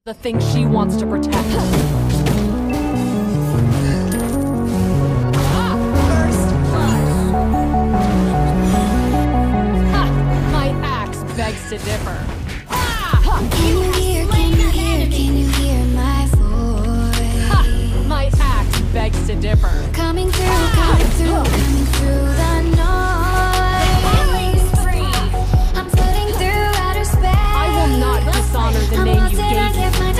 The thing she wants to protect. First blood. My axe begs to differ. Can you hear my voice? My axe begs to differ. Coming through the noise. I'm floating through outer space. I will not dishonor the name you gave me.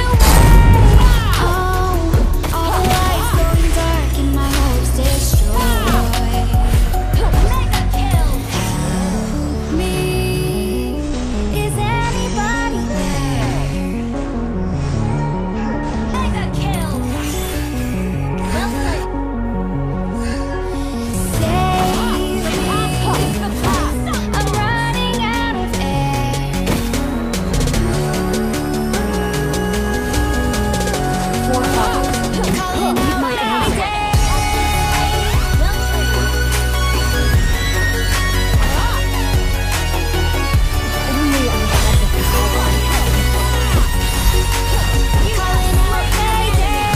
All the lights going dark and my hopes destroyed. Mega kill. Help me. Is anybody there? Mega kill. Well played. Save me. I'm running out of air. Calling out My answer. Only I had the power. Calling out Mayday.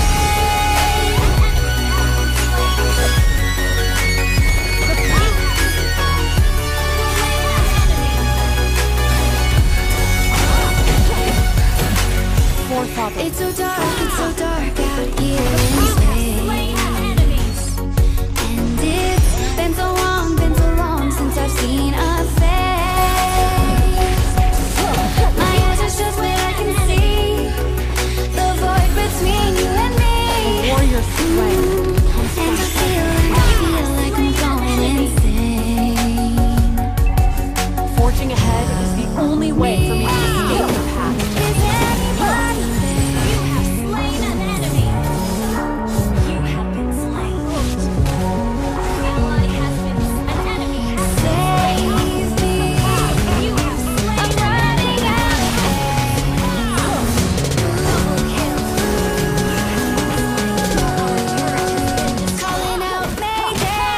Forefather. It's so dark out here in space. And it's been so long since I've seen a face. My eyes are shut when I can see the void between you and me. Warrior strength comes And from I feel like I'm going insane. forging ahead is the only way for me to escape the past. Is anybody there? You have slain an enemy. You have been slain. Ally has been. An enemy has saved me. You have slain. I'm running out of air. Double kill. Calling out Mayday.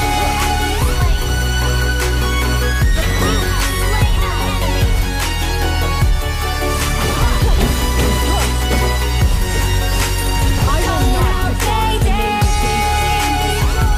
You have slain an enemy. I will not dishonor the name you gave me.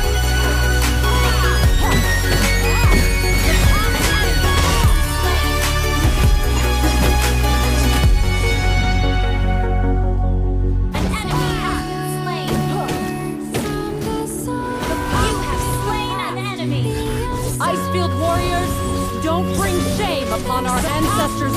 Icefield warriors, don't bring shame upon our ancestors'